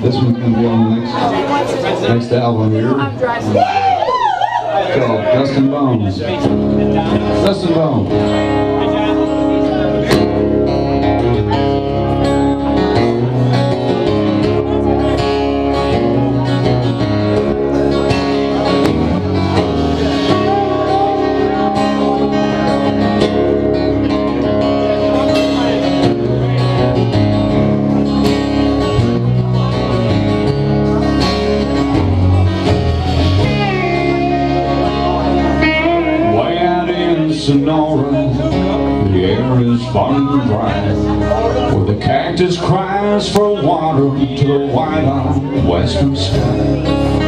This one's going to be on the next album here. Called Dustin Bones. Dustin Bones. Sonora, the air is far and dry, where the cactus cries for water to the wide-eyed western sky.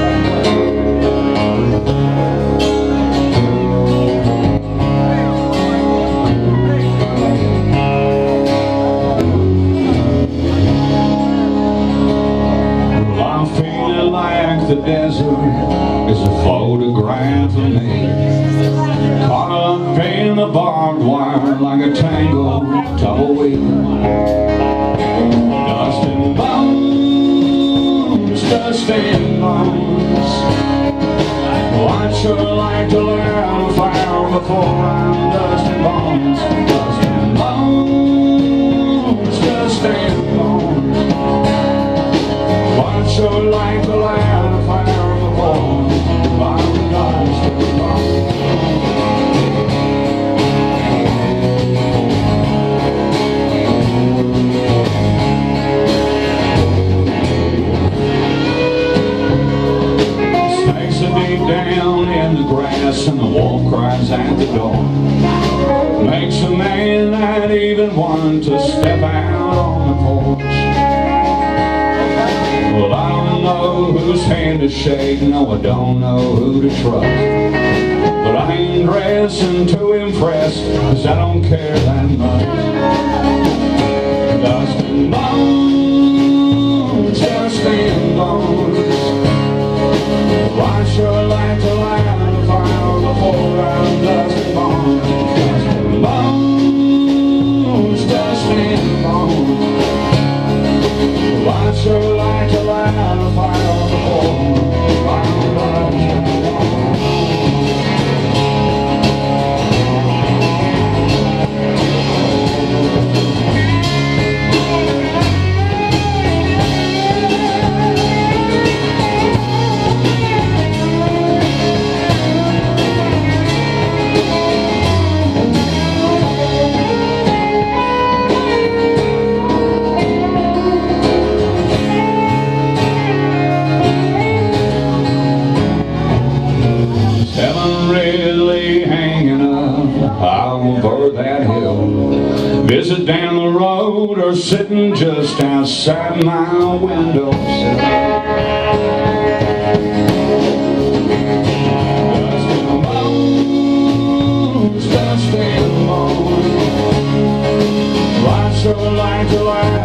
Well, I'm feeling like the desert is a photograph of me, caught up in the barbed wire like a tangled tumbleweed. Dust and bones, dust and bones. Well, I'd sure like to learn fire before I'm dust and bones. Dust and bones, dust and bones. Well, I'd sure like to learn fire before I'm dust and bones. Down in the grass and the wolf cries at the door, makes a man not even want to step out on the porch. Well, I don't know whose hand to shake, no, I don't know who to trust, but I ain't dressing to impress, 'cause I don't care that much. Dust and bones, dust and bones. Well, I'd sure like to light a fire before I'm dust and bones. Dust and bones, dust and bones. Well, I'd sure like to light a fire before I'm dust and bones. Over that hill, visit down the road, or sitting just outside my windowsill. Dust and bones, dust and bones. I'd sure like to laugh